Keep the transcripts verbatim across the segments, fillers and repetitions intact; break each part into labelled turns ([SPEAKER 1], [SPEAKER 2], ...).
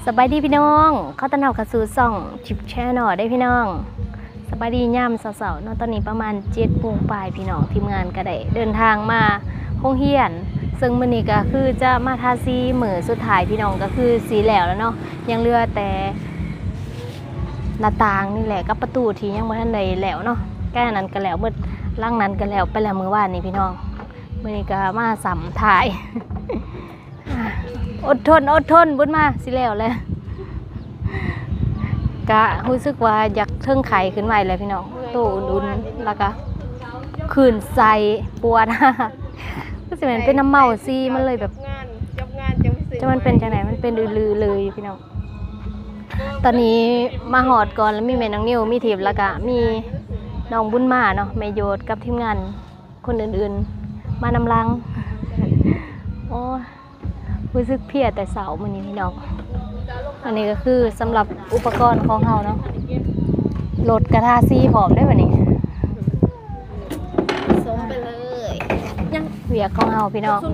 [SPEAKER 1] สบายดีพี่น้องเขาตันเอากระซูส่องชิปแช่หน่อได้พี่น้องสบายดีย่ำเสาๆเนาะตอนนี้ประมาณเจ็ดโมงปลายพี่น้องทีมงานก็ได้เดินทางมาห้องเฮียนซึ่งมื้อนี้ก็คือจะมาทาสีเหมือสุดท้ายพี่น้องก็คือสีแล้วแล้วเนาะยังเหลือแต่หน้าต่างนี่แหละกับประตูที่ยังไม่ทันได้แล้วเนาะแก้นั้นก็แล้วเมื่อล่างนั้นก็แล้วไปแล้วมื้อวานนี้พี่น้องมื้อนี้ก็มาสัมถ่าย อดทนอดทนบุญมาสิแล้วเลยกะรู้สึกว่าอยากเทิงไข่ขึ้นไว้เลยพี่น้องโตอุ่นๆแล้วก็ขืนใส่ปวดก็สิมันเป็นน้ำเมาซีมันเลยแบบจะมันเป็นจังไหนมันเป็นลือๆเลยพี่น้องตอนนี้มาหอดก่อนแล้วมีแม่น้องนิวมีทิพย์แล้วก็มีน้องบุญมาเนาะแม่โยดกับทีมงานคนอื่นๆมานำลังโอ้รู้สึกเพียแต่เสาร์มื้อนี้พี่น้องอันนี้ก็คือสำหรับอุปกรณ์ของเราเนาะรถกระทาซีพร้อมได้ป่ะนี่สมไปเลยยังเวียกของเราพี่น้อง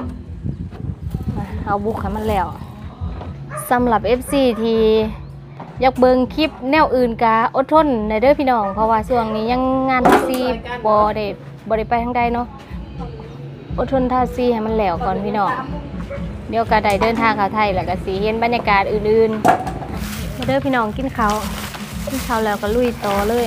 [SPEAKER 1] เอาบุกให้มันแล้วสำหรับ เอฟ ซี ที่อยากเบิ่งคลิปแนวอื่นกะอดทนในเด้อพี่น้องเพราะว่าช่วงนี้ยังงานทาซีบ่ได้บ่ได้ไปทางใดเนาะอดทนทาซีให้มันแล้วก่อนพี่น้องเดี๋ยวก็ได้เดินทางเข้าไทยแล้วก็สีเห็นบรรยากาศอื่นๆมาเด้อพี่น้องกินข้าวกินข้าวแล้วก็ลุยต่อเลย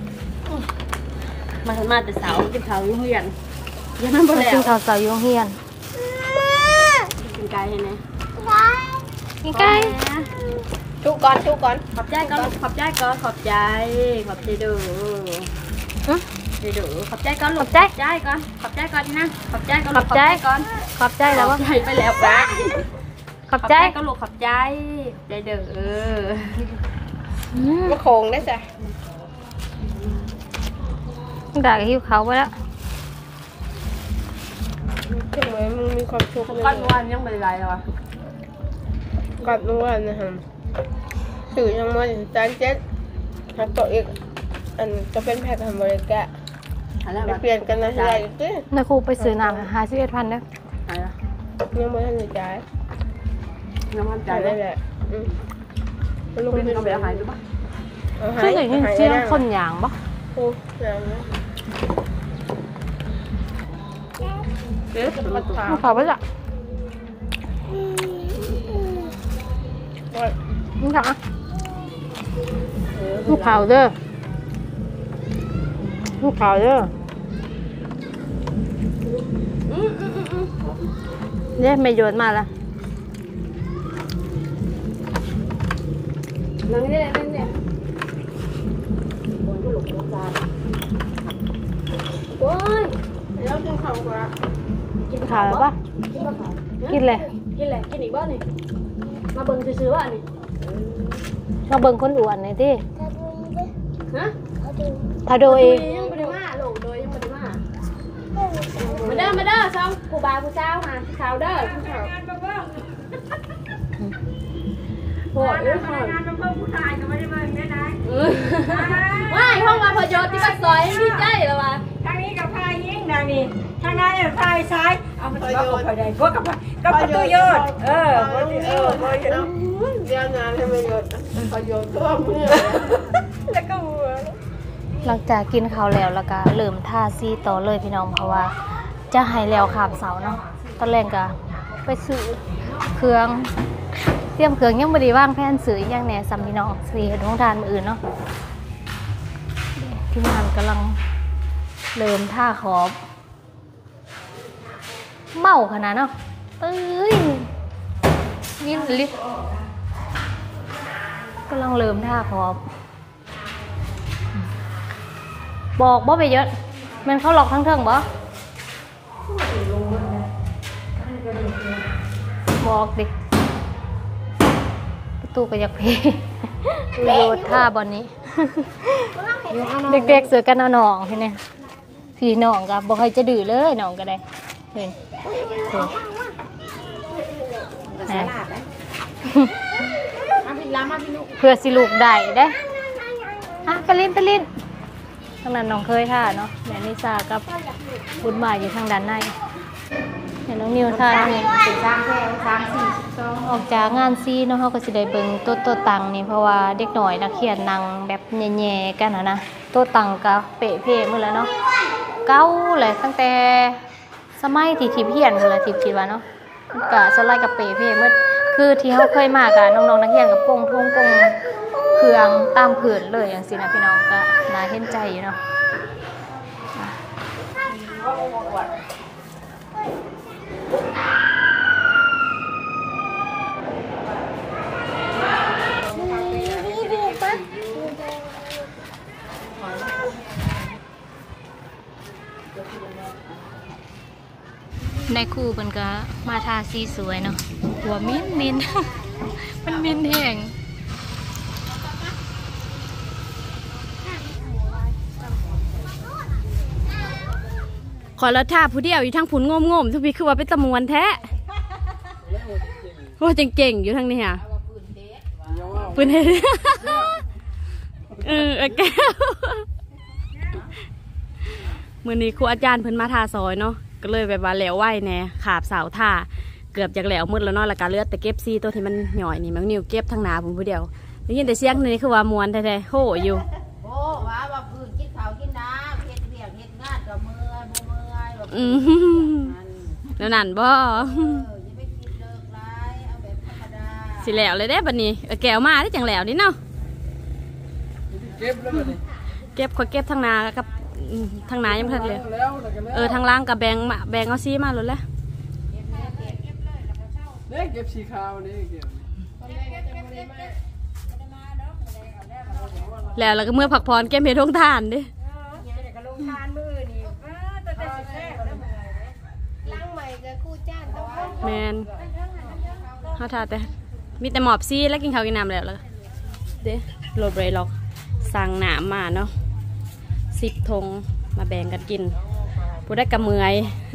[SPEAKER 2] มามาแต่เสากินข้าวยุ่งเฮียนยังนั่นบ่แล้ว
[SPEAKER 1] กินข้าวเสายุ่งเฮียน
[SPEAKER 2] กินไก่ให้แน่
[SPEAKER 1] กินไก่
[SPEAKER 2] ชุก่อนชุก่อนขอบใจก่อนขอบใจก่อนขอบใจขอบใจดูเดี๋ยวดูขอบใจก่อนลูกขอบใจก่อนขอบใจก่อนนะขอบใจก่อน
[SPEAKER 1] ขอบใจก่อนขอบใจแล้วว่า
[SPEAKER 2] ให้ไปแล้วป้า
[SPEAKER 1] ขอบใจ
[SPEAKER 2] ก็ลูกขอบใจใจเด้อเออ
[SPEAKER 3] มะโขงได้จ้ะ
[SPEAKER 1] ด่าหิวเขาไปแล้ว
[SPEAKER 3] ทำไมมึงมีความสุข
[SPEAKER 2] ก้อนวันยังไม่ได้หรอ
[SPEAKER 3] ก้อนวันนะฮะสื่อยังมาถึงจานเจ็ดหักตัวอีกอันจะเป็นแพ็คฮัมเบอร์เกอร์เปลี่ยนกันนะใช่ไหม
[SPEAKER 1] นายครูไปซื้อน้ำหาสิบเอ็ดพันเด้อ
[SPEAKER 3] ยังไม่ทันจะจ่าย
[SPEAKER 2] ยังไม่จ่าย
[SPEAKER 3] ได้แหละ
[SPEAKER 2] ลูกเป็นเอาไปหายหรือเปล่า
[SPEAKER 1] คืออย่างนี้เชี่ยงคนอย่างปะ
[SPEAKER 3] โอ้อย่างนี้
[SPEAKER 2] เอ๊ะ
[SPEAKER 1] มาขอไปจ้ะนี่ค่ะลูกขาวเด้อลูกขาวเด้อเนี่ยไม่โยนมาละ
[SPEAKER 2] นั่งนี่นั่งนี่คนก็หลงรถจานโอ้ยแล้วกินข้าวกว่า
[SPEAKER 1] กินข้าวแล้วปะกินเลย
[SPEAKER 2] กินเลยกินอีกบ้านนี่มาเบิ่งซื้อๆว่านี่
[SPEAKER 1] มาเบิ่งคนอ้วนหน่อยดิ
[SPEAKER 2] ฮะ
[SPEAKER 1] ถ้าโดย
[SPEAKER 2] ยังไม่ได้มาหลงโดยยังไม่ได้มามาเด้อมาเด้อซ้อมผู้บ่าวผู้สาวมาสาวเด้อผู้สาวโหดด้วยค่ะว้ายห้องมาพยศที่บัดซอยดีใจแล้ววะ
[SPEAKER 4] ทางนี้กับพายยิ่งนะนี่ทางนั้นเนี่ยพายซ้ายเอามาต่อกับพายใดพวกกับกับประตูโยนเออ
[SPEAKER 3] เออพอเห็นเดี๋ยวนานให้ไม่หยุดพอหยุดตัวมือแล้วก็หัว
[SPEAKER 1] หลังจากกินข้าวแล้วแล้วก็เริ่มทาซีต่อเลยพี่น้องเพราะว่าจะให้แล้วขามเสาเนาะตอนแรกก็ไปซื้อเครื่องเตรียมเครื่องยังไม่ได้ว่างแผนซื้อยังแหน่ซัมพี่น้องสีเห็นท้องทานมืออื่นเนาะที่งานกำลังเริ่มท่าขอบเมาขนาดเนาะเอ้ยยินลิฟกำลังเริ่มท่าขอบบอกบ่ไปเยอะมันเขาหลอกทั้งเทิงบ่บอกดิประตูก็อยากเพโยดท่าบอลนี้เด็กๆเสือกันเอาหนองใช่ไหมพี่หนองกับบ่เคยจะดื้อเลยหนองก็ได้เห็นเพื่อสิลูกได้ได้ฮะไปลิ้นไปลิ้นทางนั้นน้องเคยท่าเนาะแม่นิสากับบุญมาอยู่ทางด้านในเห็นน้องนิวท่านี่
[SPEAKER 2] เป็นสามแค่สามสี่สอง
[SPEAKER 1] ออกจากงานซีเนาะเขาก็สิได้เบิ่งโต๊ะโต๊ะตังนี่เพราะว่าเด็กหน่อยนักเขียนนั่งแบบแย่ๆกันนะนะโต๊ะตังก็เปะเพมื้อแล้วเนาะเก่าเลยตั้งแต่สมัยที่ทิพย์เฮียนพุ่นละทิพย์คิดว่าเนาะก็สไลด์กับเปะเพหมดคือที่เขาเคยมาก็น้องๆนักเรียนก็โป่งๆป่งเครื่องตามผืนเลยจังซี่นะพี่น้องก็น่าเห็นใจอยู่เนาะในคู่มันก็มาทาสีสวยเนาะหัวมิ้นมิ้น มันมิ้นแห้ง
[SPEAKER 2] ขอแล้วท่าผู้เดียวอยู่ทั้งผุนงมๆทุกพี่คือว่าเป็นตะมวนแท้โอ้เก่งๆอยู่ทั้งนี้ค่ะปืนเทเออแก้วมือนี้ครูอาจารย์เพิ่นมาทาซอยเนาะก็เลยแบบว่าแล้วไหวแน่ขาบเสาท่าเกือบจากแล้วมืดแล้วเนาะแล้วก็เลือดแต่เก็บซีตัวที่มันหน่อยนี่มันนิ้วเก็บทั้งหนาผมผู้เดียวได้ยินแต่เสียงนี่คือว่ามวนแท้ๆโหอยู่
[SPEAKER 5] โอ้ว่าว่าพื้นกินข้าวกินน้ำเฮ็ดเรียกเฮ็ดงานก็เมื่อยบ่เมื่อยแบบ
[SPEAKER 2] อืมแล้วนั่นบ่
[SPEAKER 5] เอออย่าไปคิดเลิกร้ายเอาแบบธรรมดา
[SPEAKER 2] สิแล้วเลยได้บัดนี้แก้วมาได้จังแล้วนี่เนาะเก็บแล้วบัดนี้เก็บขอเก็บทั้งนากับทางนายังทันเลยเออทางล่างกับแบงมาแบงเอาซีมาเลยแหละ
[SPEAKER 6] เนี่ยเก็บสีขาวนี่เก็บ
[SPEAKER 2] แล้วเราก็เมื่อผักพรเก็บเห็ดทงทานดิแมนเขาทาแต่มีแต่หมอบซีแล้วกินข้าวกินน้ำแล้วแล้วเด้โรบเลยหรอกสั่งหนามมาเนาะสิบธงมาแบ่งกันกินผู้ได้กระเมื่อย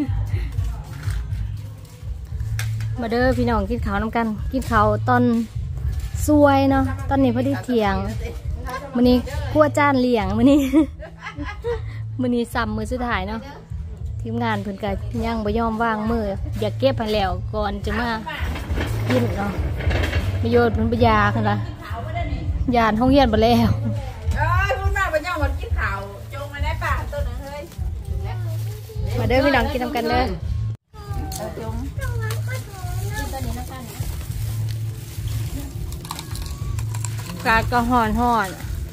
[SPEAKER 1] มาเด้อพี่น้องกินข้าวน้ำกันกินข้าวตอนสวยเนาะตอนนี้พอดีเที่ยงมื้อนี้ครัวจานเลี้ยงมื้อนี้ มื้อนี้ซ้ำมื้อสุดท้ายเนาะทีมงานเพิ่นก็ยังบ่ยอมวางมืออยากเก็บให้แล้วก่อนจะมากินเนาะประโยชน์เพิ่นบ่ยาคั่นล่ะยานห้องเรียนบ่แล้ว
[SPEAKER 5] เอ้ยพูดมากไปย่อมันกินข้าวจงมาได้ป่ะตัวนึงเฮ้ย
[SPEAKER 1] มาเด้อพี่น้องกินทำกันเด้อากาก็ห่อนห่อน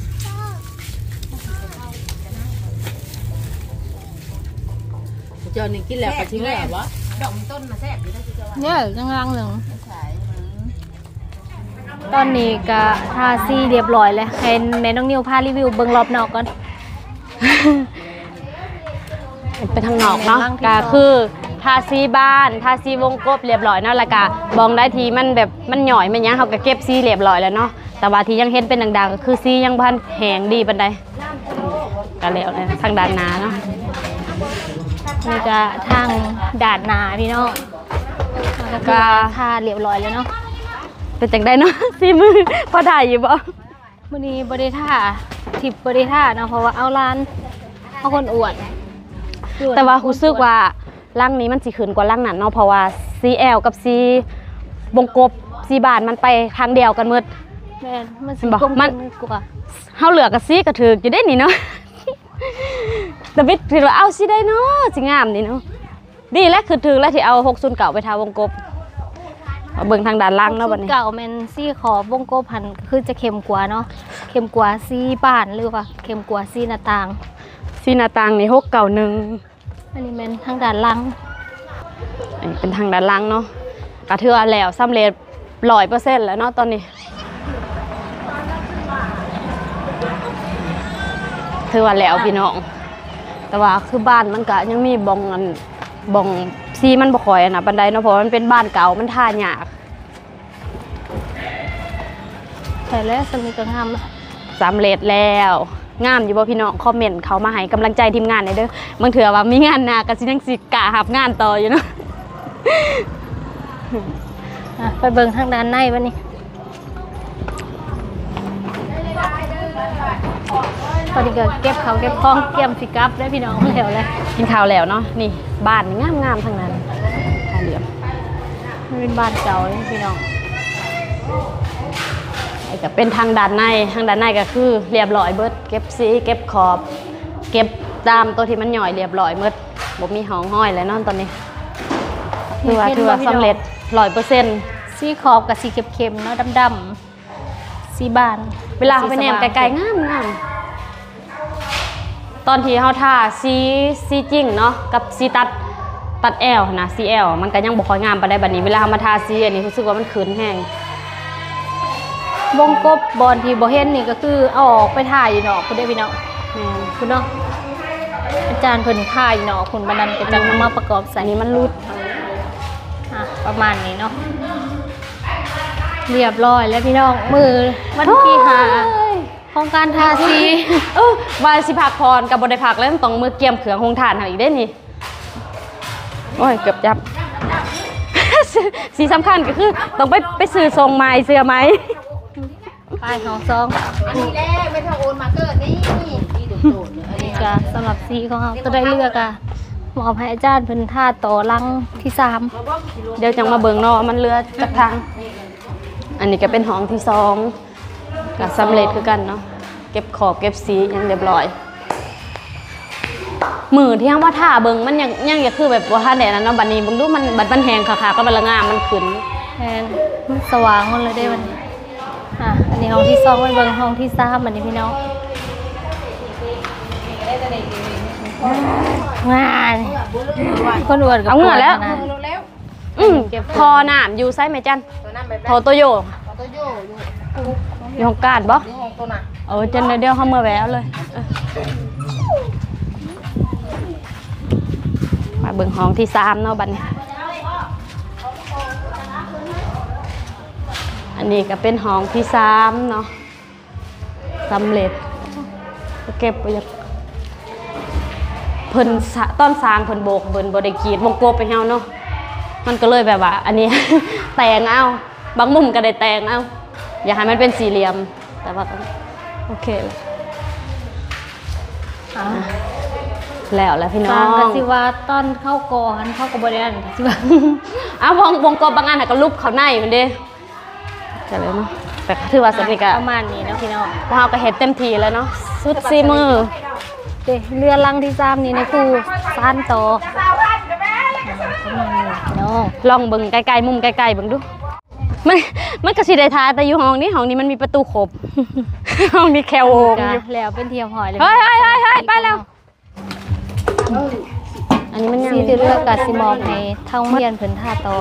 [SPEAKER 5] จอนี่กินแล้วก็ทิ้งแล้ววะดอกต้นมาแซ่บอยู่ได้สิเจ้า
[SPEAKER 1] เนี่ยจังรังหนึ่งตอนนี้ก็ทาซีเรียบร้อยเลยให้แม่น้องนิวพารีวิวเบิ้งรอบนอกก่อน
[SPEAKER 2] ไปทางนอกเนาะก็คือทาซีบ้านทาซีวงกบเรียบร้อยเนาะแล้วก็บองได้ทีมันแบบมันหน่อยมันยังเขาก็เก็บซีเรียบร้อยแล้วเนาะแต่ว่าที่ยังเห็นเป็นดังๆก็คือซียังพันแหงดีบันไดก็แล้วเลยทางด้านหน้าเนาะ
[SPEAKER 1] นี่ก็ทางด่านนาพี่น้องแล้วก็ทาเรียบร้อยแล้วเนาะ
[SPEAKER 2] เป็นจังได้เนาะซีมือพอถ่ายอยู่บ่
[SPEAKER 1] มื้อนี้บ่ได้ท่าทิปบ่ได้ท่าเนาะเพราะว่าเอาร้านเอาคนอวด
[SPEAKER 2] แต่ว่ารู้สึกว่าร่างนี้มันสิขึ้นกว่าร่างนั้นเนาะเพราะว่า ซี แอล กับ C วงกบ C บานมันไปทางเดียวกันหมด
[SPEAKER 1] แม่นมันสิกลมมันกว่า
[SPEAKER 2] เฮาเหลือกับ C ก็ถูกอยู่ได้นี่เนาะแต่วิทย์ถือว่าเอาสิได้เนาะสิงามนี่เนาะดีแล้วคือถือแล้วที่เอาหกศูนย์เก่าไปทาวงกบเบิ่งทางด้านล่างเนาะบัดนี้
[SPEAKER 1] เก่าแม่นซีขอบวงกบหันคือจะเข้มกว่าเนาะเข้มกว่าซีบ้านหรือว่าเข้มกว่าซีหน้าต่าง
[SPEAKER 2] ซีหน้าต่างนี่หกเก่าหนึ่ง
[SPEAKER 1] อันนี้เป็นทางด้านล่าง
[SPEAKER 2] อันนี้เป็นทางด้านล่างเนาะกระเทือแล้วสำเร็จร้อยเปอร์เซ็นต์แล้วเนาะตอนนี้ถือว่าแล้วพี่น้องแต่ว่าคือบ้านมันก็ยังมีบองอันบองซีมันบ่ค่อยนะบันไดเนาะเพราะมันเป็นบ้านเก่ามันท่ายาก
[SPEAKER 1] ใช่แล้วสมิธก็งาม
[SPEAKER 2] สำเร็จแล้วงามอยู่บ่พี่น้องคอมเมนต์เขามาให้กำลังใจทีมงานหน่อยเด้อบางเถื่อว่ามีงานหนักก็สิยังสิกะหับงานต่ออยู่เนาะ
[SPEAKER 1] ไปเบิ่งทางด้านในบัดนี้ตอนนี้ก็เก็บเขาเก็บของเกี่ยมสิกับได้พี่น้องแล้วเลย
[SPEAKER 2] กินข้าวแล้วเนาะนี่บ้านงามๆทั้งนั้น
[SPEAKER 1] มันเป็นบ้านเก่าเลยพี่น้อง
[SPEAKER 2] ไอ้ก็เป็นทางด้านในทางด้านในก็คือเรียบร้อยเบิดเก็บสีเก็บขอบ เก็บตามตัวที่มันหย่อยเรียบร้อยเบิดบ่มีห้องห้อยแล้วนอนตอนนี้ถือว่าถือว่าสำเร็จร้อยเปอร์เซ็นต์
[SPEAKER 1] สีขอบกับสีเข้มๆเนาะดำๆสีบาน
[SPEAKER 2] เวลาเขาไปแนมไกลๆงามงามตอนที่เขาทาสีสีจริงเนาะกับสีตัดตัดแอลนะสีแอลมันก็ยังบ่ค่อยงามปานใดบัดนี้เวลาเขามาทาสีอันนี้รู้สึกว่ามันขืนแห้ง
[SPEAKER 1] วงกบบอลที่บ่เห็นนี่ก็คือเอาออกไปถ่ายอยู่เนาะคุณได้พี่น้อง
[SPEAKER 2] แม่น
[SPEAKER 1] คุณเนาะอาจารย์เพิ่นถ่ายอยู่เนาะคุณบันนันก็จะนำมาประกอบใส่
[SPEAKER 2] อันนี้มันรูด
[SPEAKER 1] อ่ะประมาณนี้เนาะเรียบร้อยแล้วพี่น้องมือวันที่ห้าของการทาสี
[SPEAKER 2] เออว่าสิพักพรกับบได้พักแล้วต้องมือเกี่ยมเขืองคงทานเอาอีกได้นี่โอ้ยเกือบจับ สีสำคัญก็คือต้องไปไปซื้อทรงไม้เสื้อไหม
[SPEAKER 1] ป้ายของซอง
[SPEAKER 5] อันนี้แหละไม่ต้องโอนมาเกิดนี่ที่ดูดๆอันนี้
[SPEAKER 1] ก็สำหรับสีของเราจะได้เลือกอะมอบให้อาจารย์เพิ่นท่าต่อลังที่สาม
[SPEAKER 2] เดี๋ยวจังมาเบิ่งเนาะมันเลือจากทาง อันนี้ก็เป็นห้องที่สองก็สำเร็จคือกันเนาะเก็บขอบเก็บสียังเรียบร้อยมือที่ยังว่าท่าเบิ่งมันยังยังอย่าคือแบบว่าท่าแดดนั้นเนาะบัดนี้เบิ่งดูมันบัดมันแหงขาๆก็บัดละงามมันขึ้น
[SPEAKER 1] แทนสว่างหมดเลยได้วันนี้อ่ะอันนี้ห้องที่สองไว้เบิ่งห้องที่สามอันนี้พี่น้องงานคนอวดกับ
[SPEAKER 2] เอาเหงื่อแล้ว
[SPEAKER 1] นะ
[SPEAKER 2] อืมพอน้ำอยู่ไซส์แม่จัน
[SPEAKER 5] ตัวนั้นแบบ
[SPEAKER 2] พอโตโย
[SPEAKER 5] ตัวโย่อยู่
[SPEAKER 2] อยู่ห้องการบ่
[SPEAKER 5] ที่ห้องตัวน่ะ
[SPEAKER 2] เออจันเดียวเขาเมื่อแววเลยเออมาเบิ่งห้องที่สามเนาะบัดนี้อันนี้ก็เป็นห้องที่สามเนาะสำเร็จเก็บไปยังเพิ่นสะต้นสร้างเพิ่นโบกเพิ่นบ่ได้กรีดวงกบไปเฮาเนาะมันก็เลยแบบว่า อันนี้ แต่งเอาบางมุมก็ได้แต่งเอาอยากให้มันเป็นสี่เหลี่ยมแต่ว่าก็โอเคเลย
[SPEAKER 1] อ่ะ
[SPEAKER 2] แล้วแล้วพี่
[SPEAKER 1] ส
[SPEAKER 2] น้อ
[SPEAKER 1] ร้างก
[SPEAKER 2] ง
[SPEAKER 1] สิว่าตอนเข้าก่อนเข้ากับบริเวณกสิว่า
[SPEAKER 2] อ้าววงวงกบบางอันน่ะก็รูปเขาในมันเด้แต่เลยเนาะแต่ถือว่าสำเร็จก็
[SPEAKER 1] ประมาณนี้เนาะพี่น้อง
[SPEAKER 2] พวกเราก็เฮ็ดเต็มที่แล้วเนาะสุดซีมือ
[SPEAKER 1] เด้เรือลังที่สามนี่ในครูซานต่อประมาณนี้พี่น้อง
[SPEAKER 2] ลองเบิ่งไกลๆมุมไกลๆเบิ่งดูมันมันก็สิได้ทาแต่อยู่ห้องนี้ห้องนี้มันมีประตูครบ ห้องนี้แควโองอยู่
[SPEAKER 1] แล้วเป็นเทียมหอยเลย
[SPEAKER 2] เฮ้ยเฮ้ยเฮ้ยเฮ้ยไปแล้ว อันนี้มันยัง
[SPEAKER 1] สีที่เลือกกาสิมอบให้ทางเรียนเพิ่นท่าต่อ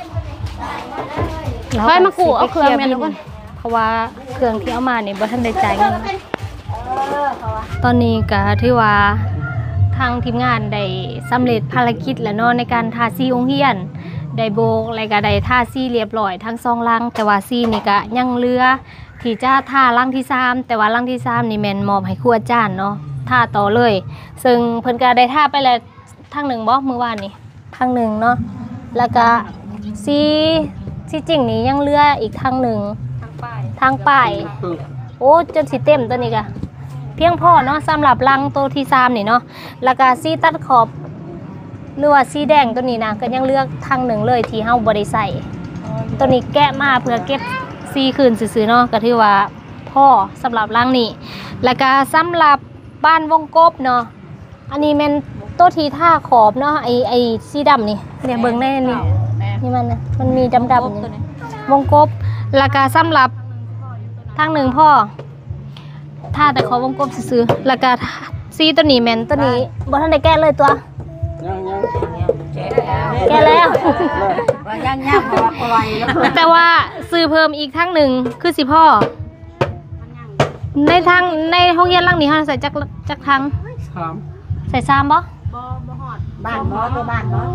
[SPEAKER 2] เฮ้ยมากูเอาเครื่องแม่นแล้วก่อน
[SPEAKER 1] เพราะว่าเครื่องที่เอามานี่บ่ทันได้จ่ายเงินตอนนี้ก็ถือว่าทางทีมงานได้สำเร็จภารกิจแล้วเนาะในการทาสีองค์เฮียนได้โบกแล้วก็ได้ทาสีเรียบร้อยทั้งสองลังแต่ว่าสีนี่ก็ยังเหลือที่จะทาลังที่สามแต่ว่าลังที่สามนี่แม่นมอบให้ครูอาจารย์เนาะทาต่อเลย ซึ่งเพิ่นก็ได้ทาไปแล้วทางหนึ่งบ่มื้อวานนี่ทางหนึ่งเนาะแล้วก็สีสีจริงนี่ยังเหลืออีกทางหนึ่งทางป้ายโอ้จนสิเต็มตัวนี้ก็เพียงพอเนาะสำหรับลังตัวที่สามนี่เนาะแล้วก็สีตัดขอบหรือว่าสีแดงตัวนี้นะก็ยังเลือกทางหนึ่งเลยที่เฮาบ่ได้ใส่ตัวนี้แกะมาเพื่อเก็บสีคืนซื่อๆเนาะก็ถือว่าพ่อสำหรับลังนี้แล้วก็สำหรับบ้านวงกบเนาะอันนี้แม่นตัวที่ท่าขอบเนาะไอไอสีดำนี่เนี่ยเบิ่งได้นี่นี่มันนะมันมีดำๆนี่วงกบแล้วก็สำหรับทางหนึ่งพ่อท่าแต่ขอวงกบซื้อๆแล้วก็ซีตัวนี้แมนตัวนี้บ่ทันได้แก้เลยตัว
[SPEAKER 6] ยังยัง
[SPEAKER 1] แก้แล้ว
[SPEAKER 5] ว่าย่างย่างเพราะว่าปล่อยแล้ว
[SPEAKER 1] แต่ว่าซื้อเพิ่มอีกทางหนึ่งคือสิพ่อในทางในห้องเรียนหลังนี้เฮาใส่จักจักทาง
[SPEAKER 6] สาม
[SPEAKER 1] ใส่ซ้ำบ่
[SPEAKER 5] บ้านบ่ตัวบ้านบ่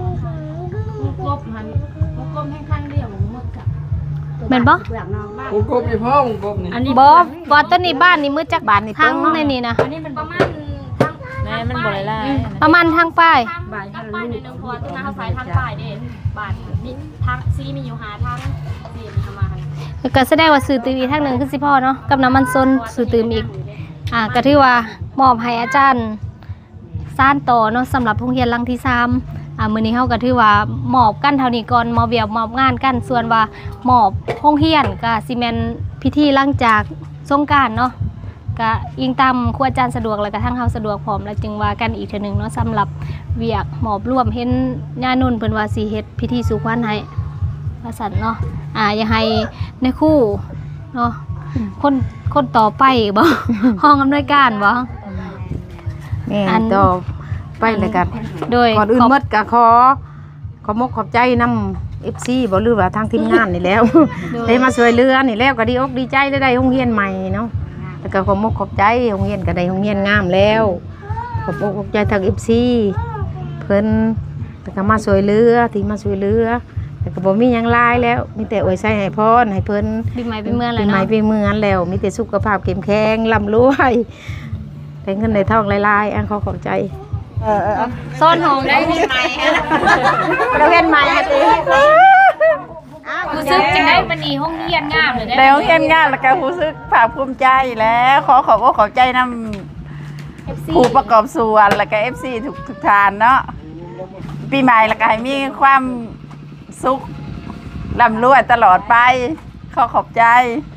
[SPEAKER 1] แม่นบ่
[SPEAKER 6] วงกบนี่พ่อวงกบนี่
[SPEAKER 2] อันนี้
[SPEAKER 1] บ่บ่ตัวนี้บ้านนี่มืดจักบ้านนี่ทางในนี่นะ
[SPEAKER 2] อันนี้เป็นประมาณทาง
[SPEAKER 4] มันบ่ได้ล่ะ
[SPEAKER 1] ประมาณทางป้าย
[SPEAKER 2] บ่ายทางป้ายในหนึ่งพอที่น้าเขาใส่ทางป้ายเด้บาทนี่ทางซีมีอยู่หาทางซีมีเข้ามาค่ะ
[SPEAKER 1] ก็แสดงว่าซื้อตืมอีกทางหนึ่งคือสิพ่อเนาะกับน้ำมันซนซื้อตืมอีกอ่าก็ถือว่ามอบให้อาจารย์ซ่านต่อเนาะสำหรับโรงเรียนหลังที่สามอ่ามื้อนี้เฮาก็ถือว่ามอบกันเท่านี้ก่อนมอบเวียกมอบงานกันส่วนว่ามอบโรงเรียนก็สิแม่นพิธีหลังจากสงกรานต์เนาะก็อิงตามครูอาจารย์สะดวกแล้วก็ทางเฮาสะดวกพร้อมแล้วจึงว่ากันอีกเทื่อนึงเนาะสำหรับเวียกมอบร่วมเห็นญานุ่นเพิ่นว่าสิเฮ็ดพิธีสู่ขวัญให้ว่าซั่นเนาะอ่าอย่าให้ในครู่เนาะคนคนต่อไปบ่ ห้องอำนวยการบ่
[SPEAKER 5] แม่ต่อไปเลยกัน
[SPEAKER 1] โดย
[SPEAKER 5] ก่อนอื่น
[SPEAKER 1] ขบ
[SPEAKER 5] หมดก็ขอขอมกขอบใจนำ เอฟ ซี บ่ลืมว่าทางทีมงานนี่แล้ว ได้มาช่วยเหลือนี่แล้วก็ดีอกดีใจได้ได้โรงเรียนใหม่เนาะแล้วก็ขอมกขอบใจโรงเรียนก็ได้โรงเรียนงามแล้วขอบอกขอบใจทาง เอฟ ซี เพิ่นแล้วก็มาช่วยเหลือที่มาช่วยเหลือแต่ก็บ่มีหยังหลายแล้วมีแต่อวยใส่ให้พรให้เพิ่น
[SPEAKER 1] ปีใหม่ปีเมืองแล้ว
[SPEAKER 5] ปีใหม่
[SPEAKER 1] เนาะ
[SPEAKER 5] ปีเมืองแล้วมีแต่สุขภาพเข้มแข็งร่ำรวยได้เงินได้ทองหลายๆอันขอขอบใจ
[SPEAKER 3] เออเออ
[SPEAKER 1] ซ่อนห้องได้ที่ใหม่
[SPEAKER 3] เราเรียนใหม่ฮะติ
[SPEAKER 1] รู้สึกจังได้มันอีห้องเรียนงามเลยได้
[SPEAKER 7] แล้วเห็นงานแล้วก็รู้สึกภาคภูมิใจแล้วขอขอบอกขอบใจนำผู้ประกอบส่วนแล้วก็ เอฟ ซี ทุกทุกทานเนาะปีใหม่แล้วก็ให้มีความสุขร่ำรวยตลอดไปขอขอบใจ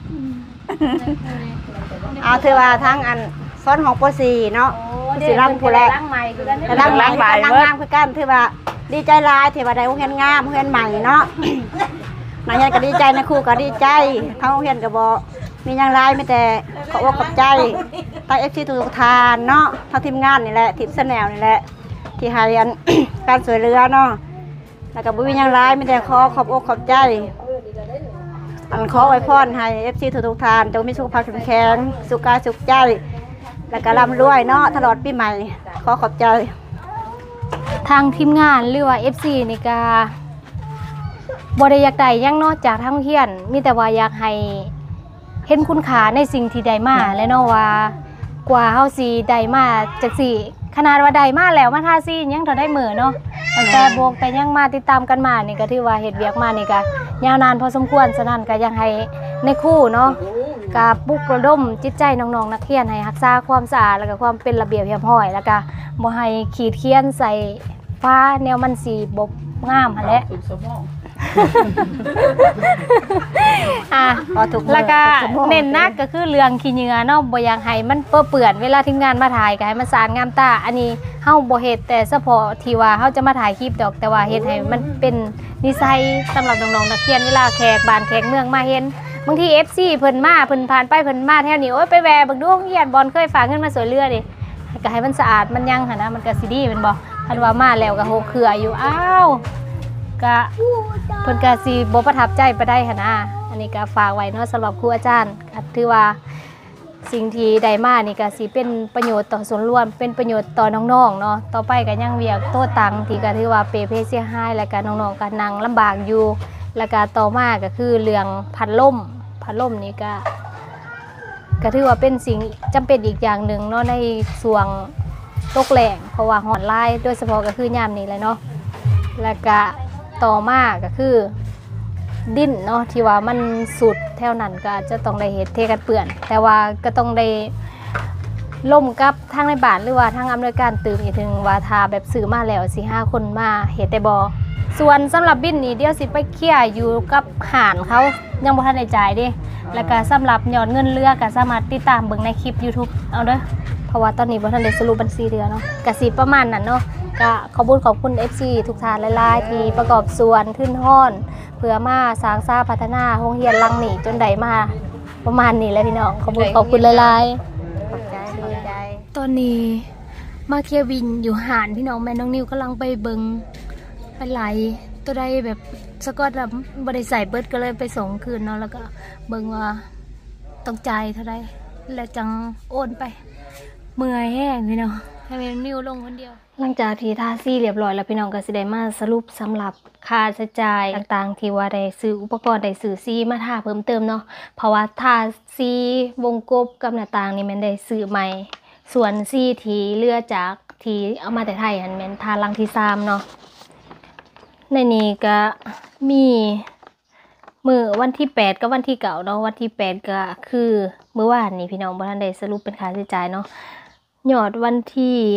[SPEAKER 3] เอาถือว่าทั้งอันซ้อนของป .สี่ เนาะสิรังผู้แรก
[SPEAKER 1] ร่างใหม่คือกัน
[SPEAKER 3] แต่ดังหลายการนั่งงามคือกันถือว่าดีใจหลายที่ว่าได้โรงเรียนงามโรงเรียนใหม่เนาะ นายก็ดีใจนะครูก็ดีใจทั้งโรงเรียนก็บ่มีหยังหลายมีแต่ขอบอกขอบใจทั้ง เอฟ ซี ทุกๆทานเนาะทั้งทีมงานนี่แหละทีมแสนวนี่แหละที่ให้อัน การสวยเรือเนาะแล้วก็บ่มีหยังหลายมีแต่ขอขอบอกขอบใจอันขอไว้พรให้ เอฟ ซี ทุกๆทานจงมีสุขภาพแข็งแรงสุขกายสุขใจแล้วก็ร่ำรวยเนาะตลอดปีใหม่ขอขอบใจ
[SPEAKER 1] ทางทีมงานหรือว่า เอฟ ซี นี่ก็บ่ได้อยากได้หยังเนาะจากทางเฮียนมีแต่ว่าอยากให้เห็นคุณค่าในสิ่งที่ได้มาและเนาะว่ากว่าเฮาสิได้มาจักสิขนาดว่าได้มาแล้วมาทาซียังเท่าได้มื้อเนาะตั้งแต่บวกแต่ยังมาติดตามกันมานี่ก็ถือว่าเฮ็ดเวียกมานี่ก็ยาวนานพอสมควรฉะนั้นก็ยังให้ในครู่เนาะก็ปลุกระดมจิตใจน้องๆนักเรียนให้รักษาความสะอาดแล้วก็ความเป็นระเบียบเรียบร้อยแล้วก็บ่ให้ขีดเขียนใส่ฟ้าแนวมันสิบ่งามหั่นแหละ
[SPEAKER 6] สุดสมอง
[SPEAKER 1] อ่ะแล้วก็เน้นหนักก็คือเรื่องขี้เหงื่อเนาะบ่อยากให้มันเปื้อนเปื้อนเวลาทีมงานมาถ่ายก็ให้มันสะอาดงามตาอันนี้เฮาบ่เฮ็ดแต่เฉพาะที่ว่าเฮาจะมาถ่ายคลิปดอกแต่ว่าเฮ็ดให้มันเป็นนิสัยสำหรับน้องๆนักเรียนเวลาแขกบ้านแขกเมืองมาเห็นบางที เอฟ ซี เพิ่นมาเพิ่นผ่านไปเพิ่นมาแถวนี้โอ๊ยไปแวะเบิ่งดูโรงเรียนบอลเคยฝากเงินมาสวยเรือดิก็ให้มันสะอาดมันยังหั่นนะมันก็สิดีแม่นบ่คันว่ามาแล้วก็โหเขื่ออยู่อ้าวก็เพิ่นก็สิบ่ประทับใจไปได้หั่นนะอันนี้ก็ฝากไว้เนาะสำหรับครูอาจารย์ก็ถือว่าสิ่งที่ได้มานี่ก็สิเป็นประโยชน์ต่อส่วนรวมเป็นประโยชน์ต่อน้องๆเนาะต่อไปก็ยังเวียกโตตังที่ก็ถือว่าเปเพเสียหายแล้วก็น้องๆก็นั่งลำบากอยู่แล้วก็ต่อมาก็คือเรื่องพัดลมพัดลมนี่ก็ก็ถือว่าเป็นสิ่งจำเป็นอีกอย่างหนึ่งเนาะในส่วงตกแรงเพราะว่าหอนลายโดยเฉพาะก็คือยามนี้แหละเนาะแล้วก็ต่อมาก็คือดิ้นเนาะที่ว่ามันสุดแถวนั้นก็อาจจะต้องได้เฮ็ดเทกันเปื่อนแต่ว่าก็ต้องได้ล่มกับทางในบ้านหรือว่าทางอำนวยการตื่นอีกถึงว่าทาแบบซื้อมาแล้วสี่ห้าคนมาเฮ็ดได้บ่ส่วนสำหรับบินนี่เดี๋ยวสิไปเคลียร์อยู่กับหานเขายังบ่ทันได้จ่ายเด้แล้วก็สำหรับยอดเงินเรือก็สามารถติดตามเบิ่งในคลิป YouTube เอาเด้อเพราะว่าตอนนี้บ่ทันได้สรุปบัญชีเดือนเนาะก็สิประมาณนั้นเนาะก็ขอบคุณขอบคุณ เอฟ ซี ทุกท่านหลายๆที่ประกอบส่วนทุนห้อนเพื่อมาสร้างสร้างพัฒนาโรงเรียนหลังนี้จนได้มาประมาณนี้แหละพี่น้องขอบคุณขอบคุณหลายๆตอนนี้มาเคลียร์วินอยู่หานพี่น้องแม่น้องนิวกำลังไปเบิ่งไปไหลตัวใดแบบสกอตแบบบริใส่เบิร์ดก็เลยไปส่งคืนเนาะแล้วก็เบิ่งว่าต้องจ่ายเท่าไรแล้วจังโอนไปเมื่อยแห้งพี่น้องให้แม่นิวลงคนเดียวหลังจากที่ทาซี่เรียบร้อยแล้วพี่น้องก็สิได้มาสรุปสำหรับค่าใช้จ่ายต่างๆที่ว่าได้ซื้ออุปกรณ์ได้ซื้อซีมาทาเพิ่มเติมเนาะเพราะว่าทาซีวงกบกับหน้าต่างนี่มันได้ซื้อใหม่ส่วนซีที่เลือจากที่เอามาแต่ไทยอันแม่นทาลังที่สามเนาะในนี้ก็มีมือวันที่แปดกับวันที่เก้าเนาะวันที่แปดก็คือเมื่อวานนี้พี่น้องบ่ทันได้สรุปเป็นค่าใช้จ่ายเนาะยอดวันที่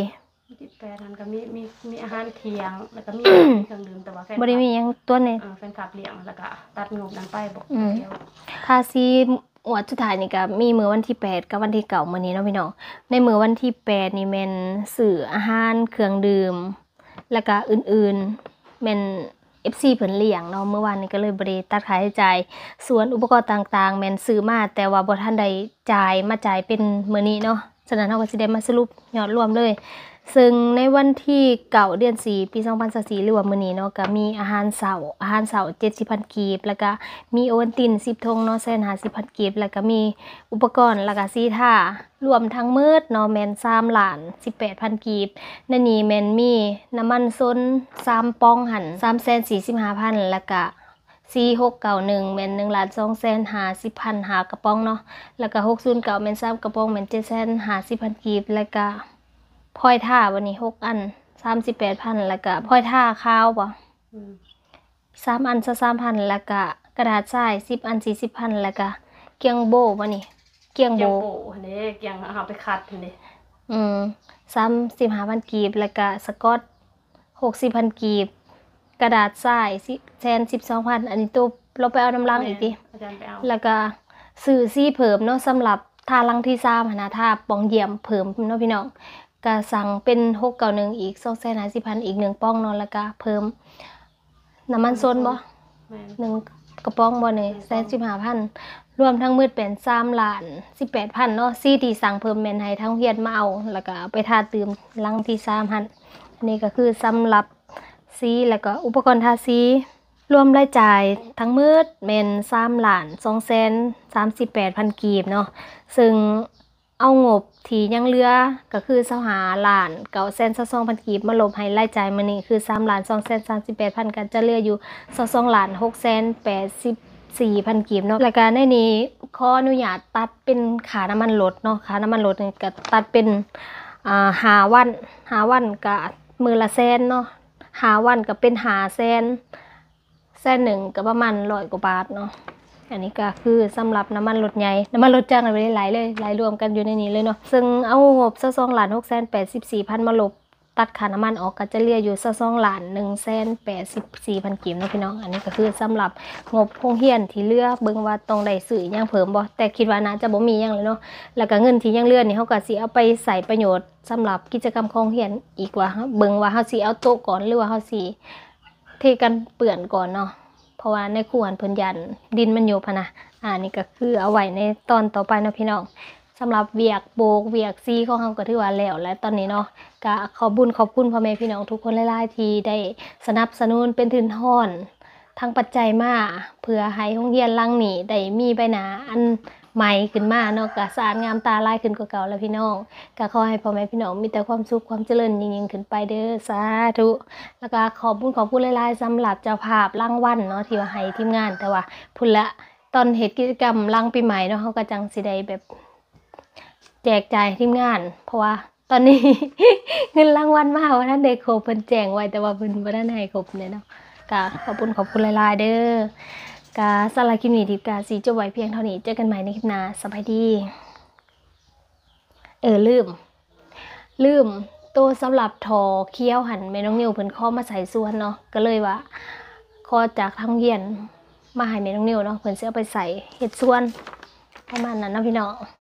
[SPEAKER 2] ที่แปดนั้นก็มีมีมีอาหารเที่ยงแล้วก็มี เครื่องดื่มแต่ว่าแฟน
[SPEAKER 1] บ่ได้มีหยังตัวนี้
[SPEAKER 2] เออแฟนคลับเลี้ยงแล้วก็ตัดงบนั้นไปบอก
[SPEAKER 1] อืม
[SPEAKER 2] เดียว
[SPEAKER 1] ทาซีอวดสุดท้ายนี่ก็มีมื้อวันที่แปดกับวันที่เก้ามื้อนี้เนาะพี่น้องในมื้อวันที่แปดนี่แม่นซื้ออาหารเครื่องดื่มแล้วก็อื่นๆแม่น เอฟ ซี เพิ่นเลี้ยงเนาะเมื่อวานนี้ก็เลยบ่ได้ตัดค่าใช้จ่ายส่วนอุปกรณ์ต่างๆแม่นซื้อมาแต่ว่าบ่ทันได้จ่ายมาจ่ายเป็นมื้อนี้เนาะฉะนั้นเฮาก็สิได้มาสรุปยอดรวมเลยซึ่งในวันที่เก้าเดือนสี่ปีสองพันยี่สิบสี่หรือว่ามื้อนี้เนาะก็มีอาหารเช้าอาหารเช้าเจ็ดสิบพันกีบแล้วก็มีโอวัลตินสิบธงเนาะแสนห้าสิบพันกีบแล้วก็มีอุปกรณ์แล้วก็สีทารวมทั้งหมดเนาะแม่นสามล้านสิบแปดพันกีบในนี้แม่นมีน้ำมันซนสามปองหั่นสามแสนสี่สิบห้าพันแล้วก็สี่หกเก้าหนึ่งแม่นหนึ่งล้านสองแสนห้าสิบพันหากระป๋องเนาะแล้วก็หกศูนย์เก้าแม่นสามกระป๋องแม่นเจ็ดแสนห้าสิบพันกีบแล้วก็พลอยท่าวันนี้หกอันสามสิบแปดพันแล้วก็พลอยท่าข้าวบ่
[SPEAKER 2] อืม
[SPEAKER 1] สามอันซะสามพันแล้วก็กระดาษทรายสิบอันสี่สิบพันแล้วก็เกียงโบวันนี้เกียง
[SPEAKER 2] เกี
[SPEAKER 1] โบ
[SPEAKER 2] ยงโปะนี่เกียงเอาไปคัดนี่
[SPEAKER 1] อืมสามสิบห้าพันกีบแล้วก็สกอตหกสิบพันกีบกระดาษทรายสิแสนสิบสองพันอันนี้ตัวเราไปเอาน้ำลังอีกดิ
[SPEAKER 2] อาจารย์ไปเอา
[SPEAKER 1] แล้วก็ซื้อซี่เพิ่มเนาะสำหรับทาลังที่สามหั้นนะทาปองเยี่ยมเพิ่มเนาะพี่น้องก็สั่งเป็นหกเก้าหนึ่งอีกสองแสนห้าสิบพันอีกหนึ่งป้องเนาะแล้วก็เพิ่มน้ำมันโซนบ่
[SPEAKER 2] แม่น
[SPEAKER 1] หนึ่งกระป๋องบ่เนี่ยแสนสิบห้าพันรวมทั้งหมืดเป็นสามล้านสิบแปดพันเนาะซี่ที่สั่งเพิ่มแม่นให้ทั้งเฮียนมาเอาแล้วก็เอาไปทาเติมลังที่สามพันอันนี้ก็คือสำหรับซีแล้วก็อุปกรณ์ทาซีรวมรายจ่ายทั้งหมืดเป็นสามล้านสองแสนสามสิบแปดพันกีบเนาะซึ่งเอางบที่ยังเหลือก็คือสหาล้านเก้าแสนสองพันกีบมาลบให้รายจ่ายมื้อนี้คือสามล้านสองแสนสามสิบแปดพันก็จะเหลืออยู่สองล้านหกแสนแปดสิบสี่พันกีบเนาะรายการในนี้ขออนุญาตตัดเป็นค่าน้ำมันรถเนาะค่าน้ำมันรถนี่ก็ตัดเป็นอ่าห้าวันห้าวันก็มื้อละแสนเนาะห้าวันก็เป็นห้าแสนแสนหนึ่งก็ประมาณร้อยกว่าบาทเนาะอันนี้ก็คือสำหรับน้ำมันรถใหญ่น้ำมันรถจ้างอะไรหลายเลยหลายรวมกันอยู่ในนี้เลยเนาะซึ่งเอางบสองล้านหกแสนแปดสิบสี่พันมาลบตัดค่าน้ำมันออกก็จะเหลืออยู่สองล้านหนึ่งแสนแปดสิบสี่พันกีบเนาะพี่น้องอันนี้ก็คือสำหรับงบโรงเรียนที่เหลือเบิ่งว่าตรงใดสื่อหยังเพิ่มบ่แต่คิดว่าน่าจะบ่มีหยังเลยเนาะแล้วก็เงินที่ยังเหลือนี่เฮาก็สิเอาไปใส่ประโยชน์สำหรับกิจกรรมของโรงเรียนอีกว่าเบิ่งว่าเฮาสิเอาโต๊ะก่อนหรือว่าเฮาสิเทกันเปื้อนก่อนเนาะเพราะว่าในครัวเพิ่นยันดินมันอยู่พะนะอ่านี่ก็คือเอาไว้ในตอนต่อไปเนาะพี่น้องสำหรับเวียกโบกเวียกซีของเราก็ถือว่าแล้วและตอนนี้เนาะก็ขอบุญขอบคุณพ่อแม่พี่น้องทุกคนหลายๆที่ได้สนับสนุนเป็นทุนทอนทั้งปัจจัยมาเพื่อให้โรงเรียนหลังนี้ได้มีใบหน้าอันใหม่ขึ้นมาเนาะก็สะอาดงามตาลายขึ้นกว่าเก่าแล้วพี่น้องก็ขอให้พ่อแม่พี่น้องมีแต่ความสุขความเจริญยิ่งๆขึ้นไปเด้อสาธุแล้วก็ขอบุญขอบคุณหลายๆสำหรับเจ้าภาพรางวัลเนาะที่ว่าให้ทีมงานแต่ว่าพุ่นละตอนเหตุกิจกรรมหลังปีใหม่เนาะเขาก็จังสิได้แบบแจกจ่ายทีมงานเพราะว่าตอนนี้ เงินรางวัลมาว่าท่านได้ครบเพิ่นแจ้งไว้แต่ว่าเพิ่นบ่ได้ให้ครบเนี่ยเนาะก็ขอบคุณขอบคุณหลายๆเด้อกาสำหรับคลิปนี้ทิพย์กาสีจบไว้เพียงเท่านี้เจอกันใหม่ในคลิปหน้าสบายดีเออลืมลืมตัวสำหรับทอเคี้ยวหันแม่น้องนิวเพิ่นข้อมาใส่ส่วนเนาะก็เลยว่าข้อจากทางเรียนมาให้แม่น้องนิวเนาะเพิ่นสิเอาไปใส่เฮ็ดส่วนประมาณนั้นนะพี่น้อง